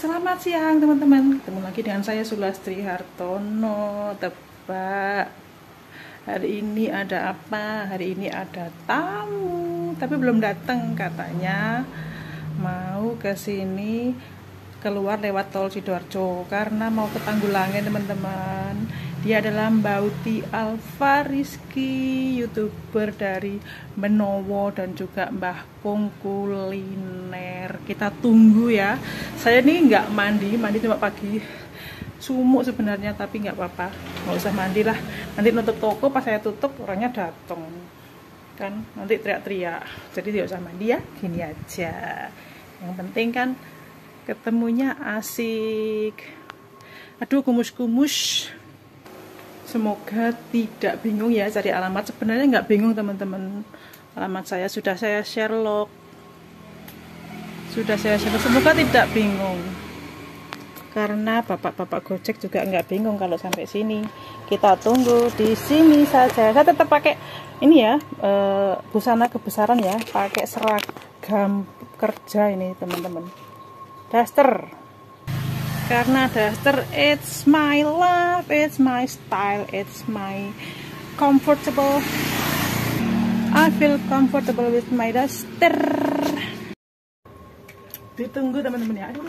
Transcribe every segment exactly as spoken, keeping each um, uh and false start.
Selamat siang teman-teman, ketemu lagi dengan saya Sulastri Hartono. Tebak hari ini ada apa? Hari ini ada tamu, tapi belum datang katanya. Mau ke sini keluar lewat tol Sidoarjo karena mau ke Tanggulangan teman-teman. Dia adalah Mbauti Alfariski, youtuber dari Menowo dan juga Mbah Kung Kuliner. Kita tunggu ya. Saya ini nggak mandi, mandi cuma pagi. Sumuk sebenarnya tapi nggak apa-apa, nggak usah mandi lah. Nanti nutup toko, pas saya tutup orangnya datang kan, nanti teriak-teriak. Jadi tidak usah mandi ya, gini aja. Yang penting kan ketemunya asik. Aduh, kumus-kumus. Semoga tidak bingung ya cari alamat. Sebenarnya nggak bingung teman-teman. Alamat saya sudah saya share log. Sudah saya share. Semoga tidak bingung. Karena bapak-bapak Gojek juga nggak bingung kalau sampai sini. Kita tunggu di sini saja. Saya tetap pakai ini ya, e, busana kebesaran ya. Pakai seragam kerja ini teman-teman. Daster. Karena daster it's my love, it's my style, it's my comfortable. I feel comfortable with my duster. Ditunggu teman-teman ya. Aduh.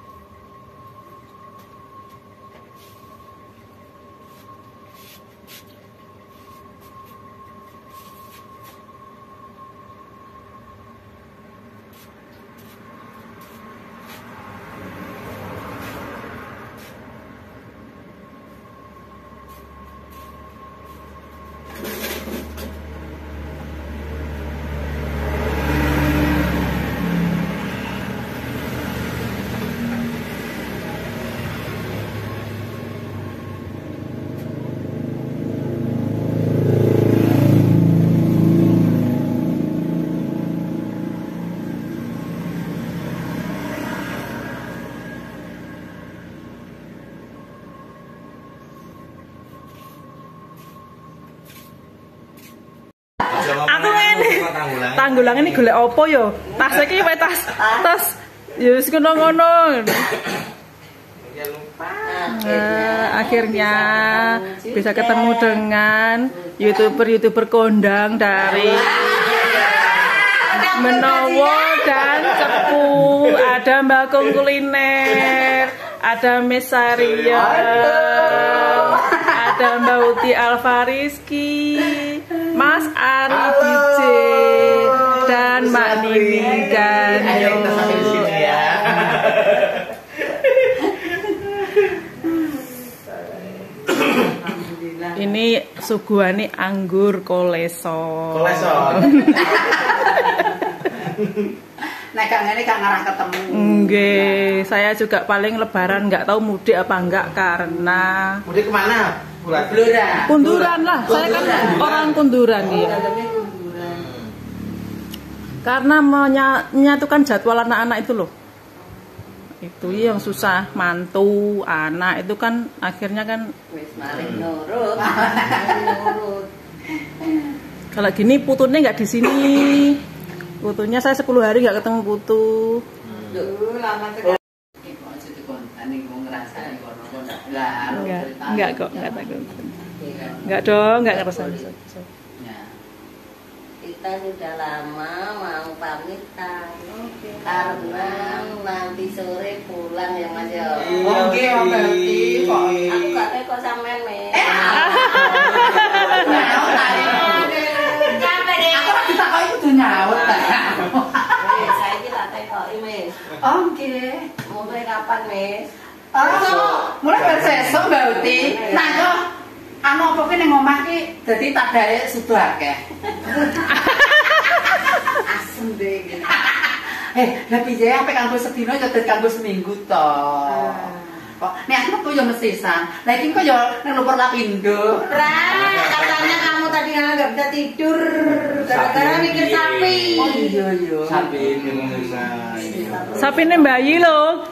Aku ngene. Tanggulangan ini golek opo yo? Tas iki wae tas. Tas ya wis ngono-ngono. Nah, akhirnya bisa ketemu dengan youtuber-youtuber kondang dari Menowo dan Cepu. Ada Mbah Kung Kuliner, ada Miss Saria, ada Mbauti Alfariski, Mas Ari D J, dan Mbak Nini dan Yo. Ini suguhane anggur koleso. Koleso. Nek kang ngene kang ngarah ketemu. Nggih, saya juga paling lebaran nggak tahu mudik apa enggak karena mudik kemana? Kunduran. Kunduran lah. Saya kan orang Kunduran ya. Karena menyatukan jadwal anak-anak itu loh. Itu yang susah, mantu, anak itu kan akhirnya kan wis maring nurut. Kalau gini putunya nggak di sini. Putunya saya sepuluh hari nggak ketemu putu. Duh, lama sekali. Enggak, enggak kok, enggak takut. Enggak dong, enggak ngerasa. Kita sudah lama mau pamitan karena nanti sore pulang ya Mas ya. Oke, berarti kok aku gak tahu kok sampean me. Sampai deh. Aku lagi tak kok itu nyaut ta. Wes, saiki tak tekoki, Mas. Oke. Mulai kapan, Mas? Oh, mulai bersesok Mbauti. Nah, kok anu apa ki ning omah ki dadi tadae sudah akeh. Asem deh. Eh, lah piye ape kanggo sedina ya dadi kanggo seminggu to. Kok nek aku tuh yo mesisan. Lah iki kok yo ning lumpur lapindo. Lah, katanya kamu tadi nggak bisa tidur gara-gara mikir sapi. Oh iya iya. Sapi Indonesia. Sapine bayi loh.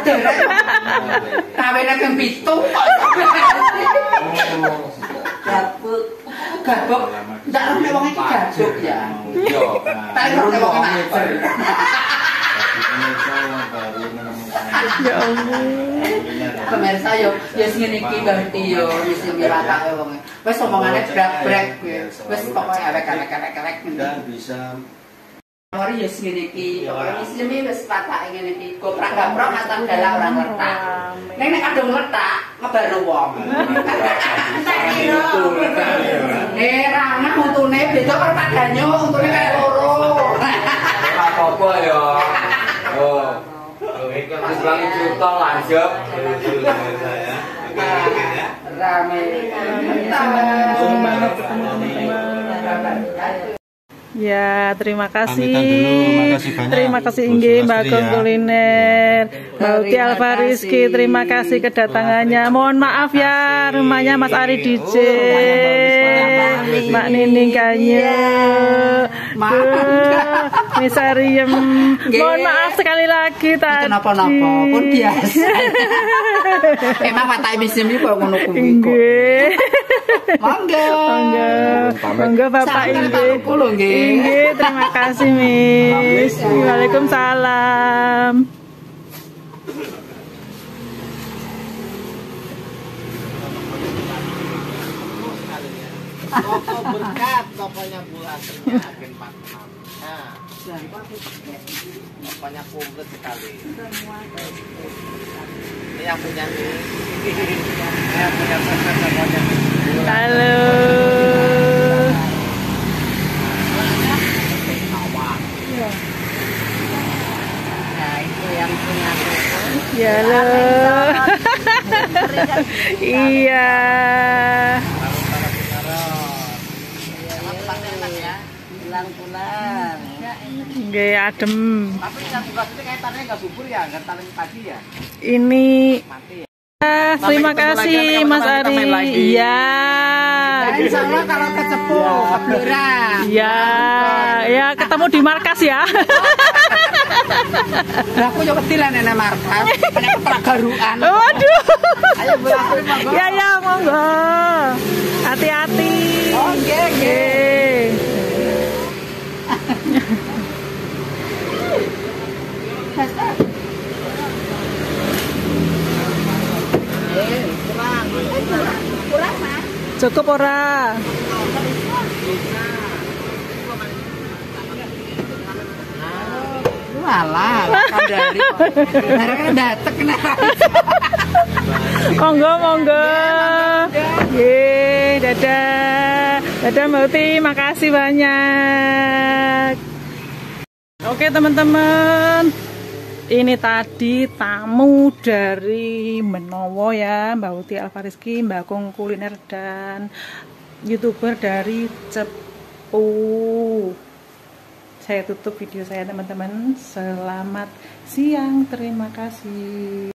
Kawene ping pitu. Gabuk. Gabuk. Ndak nek wong iki gabuk ya. Yo. Tak nek wong iki macer. baru menemukan. Ya Allah. Pemirsa yo, ya sing iki berarti yo wis mirata wong. Wis omongane brek-brek wis pokoke awek-awek-awek Dan bisa Mari ya sing iki, wis jeme wis patake ngene iki. Goprak-gaprok matan dalah orang letak. Nek nek kadung letak ngebaru wong. Eh, ranah untune beda karo Pak Danyo, untune kaya loro. Apa-apa ya. Oh. Wis wangi juta lanjut. Rame. Senang banget ketemu teman-teman. Ya, terima kasih. dulu, makasih banyak. Terima kasih Bu Inggih Sulastri Bagong ya. Kuliner. Mbak Uti Terima Alfariski, kasih. terima kasih kedatangannya. Mohon maaf ya, rumahnya Mas Ari D J. Mbak Nining Kanyu. Misariem. Mohon maaf sekali lagi tadi. Kenapa-napa pun biasa. Emang patake bisnis iki kok ngono kuwi kok. Inggih. Monggo. Monggo. Monggo Bapak Inggih. Kulo nggih. Inggih, terima kasih Miss. Waalaikumsalam. Toko berkat, tokonya bulasnya agen Pak Mam. Nah, tokonya komplit sekali. Ini yang punya ini. Ini yang punya sosok tokonya. Halo. Nah, itu yang punya toko. Ya halo. Iya. Pulang-pulang. Nggih adem. Tapi yang tugas ini kaitannya nggak subur ya, nggak taling pagi ya. Ini Mati ya. Ah, terima ketemu lagi kasih nanti Mas kapan-kapan kita main Ari. lagi. Iya. Insya Allah kalau kecepu, keblurang. Ya, ya ketemu di markas ya. Lah aku yo ketilan nek markas, nek pragarukan. Waduh. Ayo bolak monggo. Ya ya monggo. Hati-hati. Oke, oke. Cukup ora? Walah, kandari. Karena datek kena. Monggo monggo. Ye, dadah. Dadah Mbak Uti, makasih banyak. Oke teman-teman. Ini tadi tamu dari Menowo ya, Mbak Uti Alfariski, Mbak Kong Kuliner dan YouTuber dari Cepu. Saya tutup video saya teman-teman. Selamat siang, terima kasih.